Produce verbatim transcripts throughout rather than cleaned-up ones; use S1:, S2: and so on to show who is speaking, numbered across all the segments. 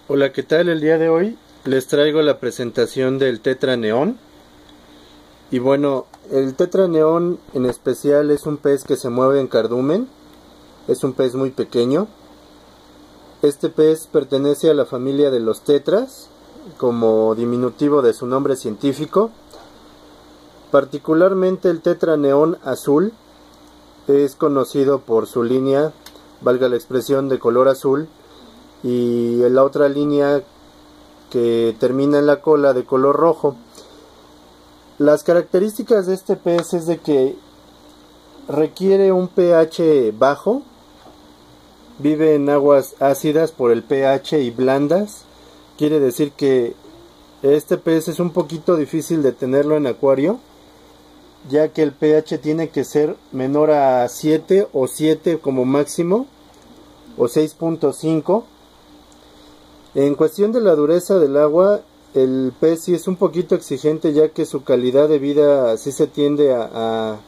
S1: Hola, ¿qué tal? El día de hoy les traigo la presentación del Tetra Neón. Y bueno, el Tetra Neón en especial es un pez que se mueve en cardumen. Es un pez muy pequeño. Este pez pertenece a la familia de los tetras, como diminutivo de su nombre científico. Particularmente el Tetra Neón azul es conocido por su línea, valga la expresión, de color azul, y la otra línea que termina en la cola de color rojo. Las características de este pez es de que requiere un pH bajo, vive en aguas ácidas por el pH y blandas. Quiere decir que este pez es un poquito difícil de tenerlo en acuario, ya que el pH tiene que ser menor a siete o siete como máximo, o seis punto cinco. En cuestión de la dureza del agua, el pez sí es un poquito exigente, ya que su calidad de vida sí se tiende a, a,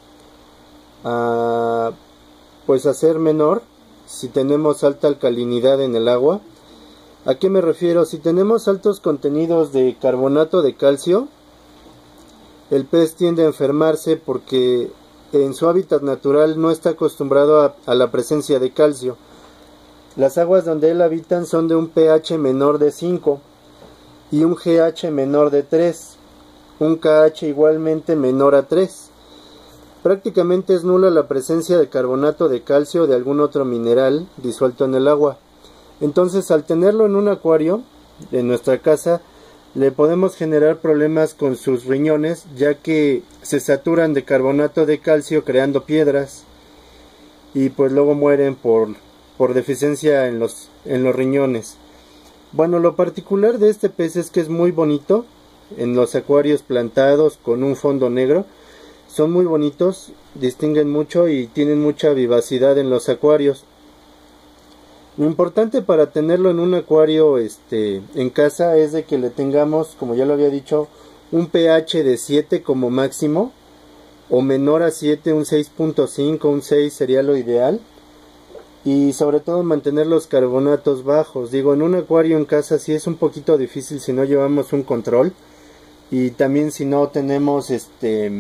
S1: a pues a ser menor si tenemos alta alcalinidad en el agua. ¿A qué me refiero? Si tenemos altos contenidos de carbonato de calcio, el pez tiende a enfermarse porque en su hábitat natural no está acostumbrado a, a la presencia de calcio. Las aguas donde él habitan son de un pH menor de cinco y un G H menor de tres, un K H igualmente menor a tres. Prácticamente es nula la presencia de carbonato de calcio o de algún otro mineral disuelto en el agua. Entonces, al tenerlo en un acuario de nuestra casa, le podemos generar problemas con sus riñones, ya que se saturan de carbonato de calcio creando piedras y pues luego mueren por por deficiencia en los, en los riñones. Bueno, lo particular de este pez es que es muy bonito en los acuarios plantados con un fondo negro. Son muy bonitos, distinguen mucho y tienen mucha vivacidad en los acuarios. Lo importante para tenerlo en un acuario este, en casa es de que le tengamos, como ya lo había dicho, un pH de siete como máximo, o menor a siete, un seis punto cinco, un seis sería lo ideal. Y sobre todo mantener los carbonatos bajos. Digo, en un acuario en casa sí es un poquito difícil si no llevamos un control, y también si no tenemos este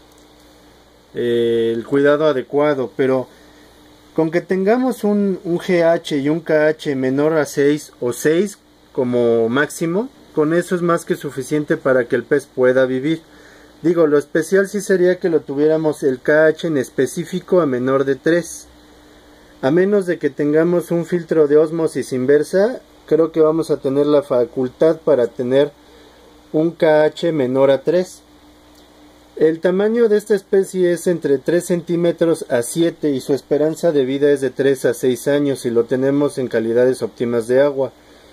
S1: eh, el cuidado adecuado. Pero con que tengamos un, un G H y un K H menor a seis o seis como máximo, con eso es más que suficiente para que el pez pueda vivir. Digo, lo especial sí sería que lo tuviéramos el K H en específico a menor de tres. A menos de que tengamos un filtro de ósmosis inversa, creo que vamos a tener la facultad para tener un K H menor a tres. El tamaño de esta especie es entre tres centímetros a siete y su esperanza de vida es de tres a seis años si lo tenemos en calidades óptimas de agua.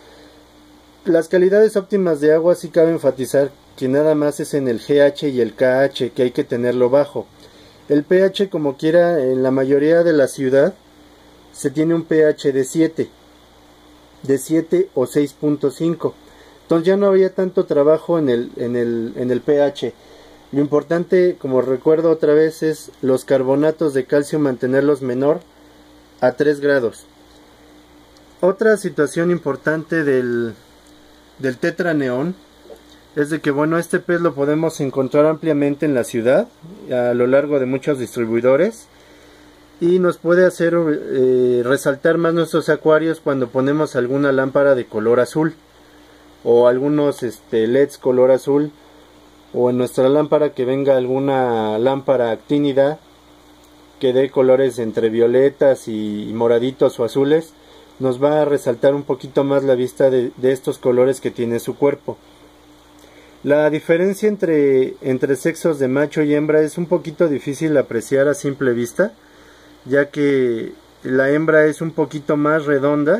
S1: Las calidades óptimas de agua sí cabe enfatizar que nada más es en el G H y el K H, que hay que tenerlo bajo. El pH, como quiera, en la mayoría de la ciudad se tiene un pH de siete, de siete o seis punto cinco. Entonces ya no había tanto trabajo en el, en el, en el pH. Lo importante, como recuerdo otra vez, es los carbonatos de calcio mantenerlos menor a tres grados. Otra situación importante del, del Tetra Neón es de que, bueno, este pez lo podemos encontrar ampliamente en la ciudad, a lo largo de muchos distribuidores, y nos puede hacer eh, resaltar más nuestros acuarios cuando ponemos alguna lámpara de color azul o algunos este, L E Ds color azul, o en nuestra lámpara que venga alguna lámpara actínida que dé colores entre violetas y, y moraditos o azules. Nos va a resaltar un poquito más la vista de, de estos colores que tiene su cuerpo. La diferencia entre, entre sexos de macho y hembra es un poquito difícil de apreciar a simple vista, ya que la hembra es un poquito más redonda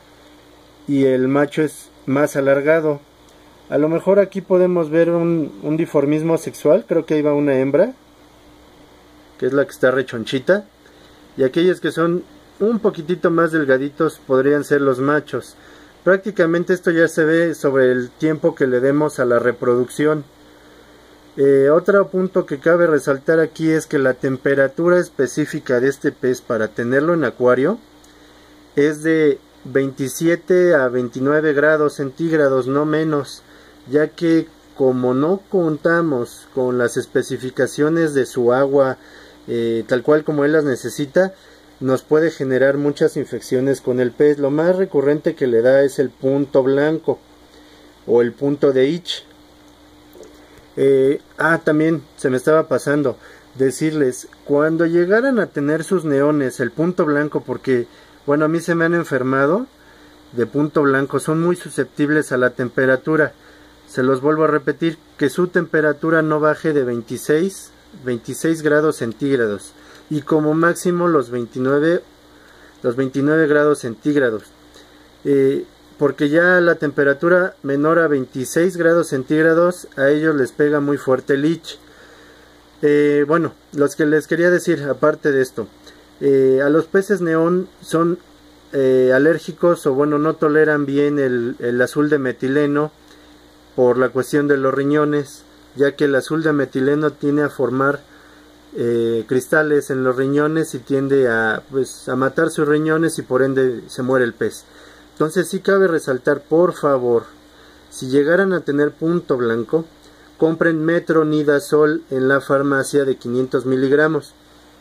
S1: y el macho es más alargado. A lo mejor aquí podemos ver un, un dimorfismo sexual. Creo que ahí va una hembra, que es la que está rechonchita, y aquellos que son un poquitito más delgaditos podrían ser los machos. Prácticamente esto ya se ve sobre el tiempo que le demos a la reproducción. Eh, otro punto que cabe resaltar aquí es que la temperatura específica de este pez para tenerlo en acuario es de veintisiete a veintinueve grados centígrados, no menos, ya que como no contamos con las especificaciones de su agua eh, tal cual como él las necesita, nos puede generar muchas infecciones con el pez. Lo más recurrente que le da es el punto blanco o el punto de itch. Eh, ah, también se me estaba pasando decirles, cuando llegaran a tener sus neones el punto blanco, porque bueno, a mí se me han enfermado de punto blanco, son muy susceptibles a la temperatura. Se los vuelvo a repetir, que su temperatura no baje de veintiséis grados centígrados y como máximo los veintinueve, los veintinueve grados centígrados. Eh, porque ya la temperatura menor a veintiséis grados centígrados a ellos les pega muy fuerte el itch. Eh, bueno, los que les quería decir aparte de esto, eh, a los peces neón son eh, alérgicos o bueno, no toleran bien el, el azul de metileno por la cuestión de los riñones, ya que el azul de metileno tiende a formar eh, cristales en los riñones y tiende a, pues, a matar sus riñones y por ende se muere el pez. Entonces sí cabe resaltar, por favor, si llegaran a tener punto blanco, compren metronidazol en la farmacia de quinientos miligramos.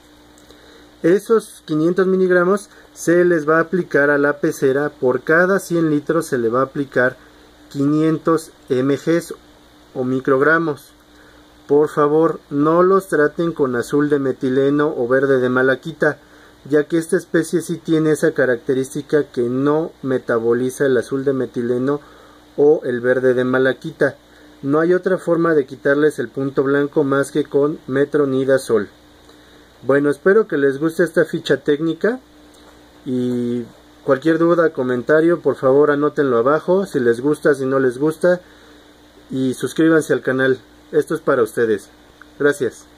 S1: Esos quinientos miligramos se les va a aplicar a la pecera, por cada cien litros se le va a aplicar quinientos miligramos o microgramos. Por favor, no los traten con azul de metileno o verde de malaquita, ya que esta especie sí tiene esa característica que no metaboliza el azul de metileno o el verde de malaquita. No hay otra forma de quitarles el punto blanco más que con metronidazol. Bueno, espero que les guste esta ficha técnica y cualquier duda, comentario, por favor anótenlo abajo, si les gusta, si no les gusta, y suscríbanse al canal. Esto es para ustedes. Gracias.